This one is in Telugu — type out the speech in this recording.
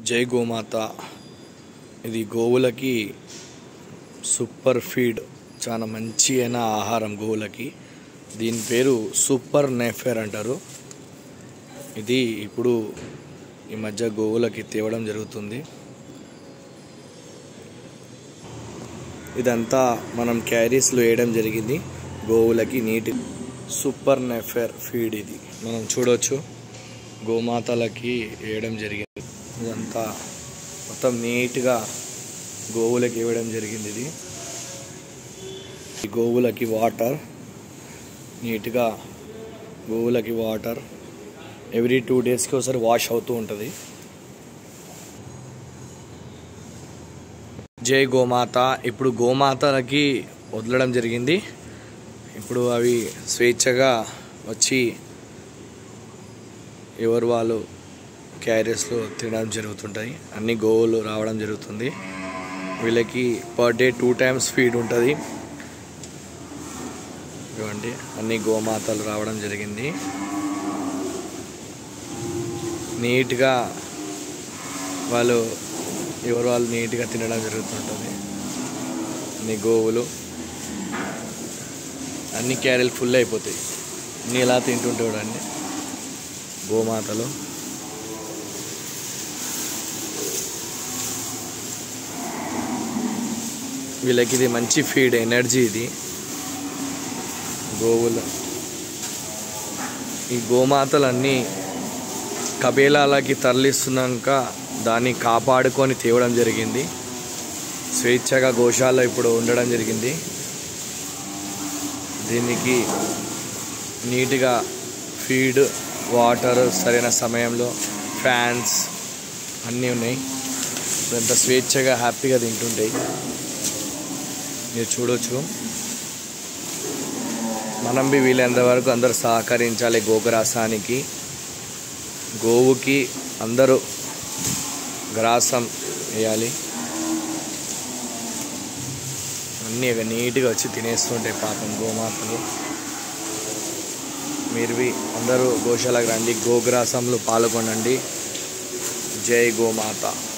జై గోమాత. ఇది గోవులకి సూపర్ ఫీడ్, చాలా మంచి అయిన ఆహారం గోవులకి. దీని పేరు సూపర్ నెఫర్ అంటారు. ఇది ఇప్పుడు ఈ మధ్య గోవులకి తేవడం జరుగుతుంది. ఇదంతా మనం క్యారీస్లో వేయడం జరిగింది గోవులకి. నీటి సూపర్ నెఫర్ ఫీడ్ ఇది మనం చూడవచ్చు, గోమాతలకి వేయడం జరిగింది. ఇదంతా మొత్తం నీట్గా గోవులకి ఇవ్వడం జరిగింది. ఇది గోవులకి వాటర్, నీట్గా గోవులకి వాటర్ ఎవ్రీ 2 డేస్కి ఒకసారి వాష్ అవుతూ ఉంటుంది. జై గోమాత. ఇప్పుడు గోమాతలకి వదలడం జరిగింది. ఇప్పుడు అవి స్వేచ్ఛగా వచ్చి ఎవరు వాళ్ళు క్యారీస్లో తినడం జరుగుతుంటాయి. అన్ని గోవులు రావడం జరుగుతుంది. వీళ్ళకి పర్ డే 2 టైమ్స్ ఫీడ్ ఉంటుంది. ఇవ్వండి, అన్ని గోమాతలు రావడం జరిగింది. నీట్గా వాళ్ళు ఎవరు వాళ్ళు నీట్గా తినడం జరుగుతుంటుంది. అన్ని గోవులు, అన్ని క్యారీలు ఫుల్ అయిపోతాయి. అన్నీ ఎలా తింటుంటే చూడండి గోమాతలు. వీళ్ళకి ఇది మంచి ఫీడ్, ఎనర్జీ ఇది గోవులు. ఈ గోమాతలన్నీ కబేలాలకి తరలిస్తున్నాక దాన్ని కాపాడుకొని తేవడం జరిగింది. స్వేచ్ఛగా గోశాలలో ఇప్పుడు ఉండడం జరిగింది. దీనికి నీట్గా ఫీడ్, వాటర్ సరైన సమయంలో, ఫ్యాన్స్ అన్నీ ఉన్నాయి. ఎంత స్వేచ్ఛగా హ్యాపీగా తింటుంటాయి మీరు చూడవచ్చు. మనం బి వీలైనంతవరకు అందరూ సహకరించాలి గోగ్రాసానికి. గోవుకి అందరూ గ్రాసం వేయాలి. అన్నీ నీట్గా వచ్చి తినేస్తుంటాయి పాపం గోమాతలు. మీరు అందరూ గోశాలకు రండి, గోగ్రాసంలో పాల్గొనండి. జై గోమాత.